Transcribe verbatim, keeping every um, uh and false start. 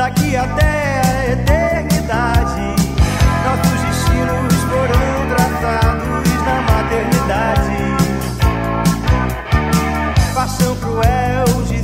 daqui até a eternidade. Nossos destinos foram traçados na maternidade. Paixão cruel de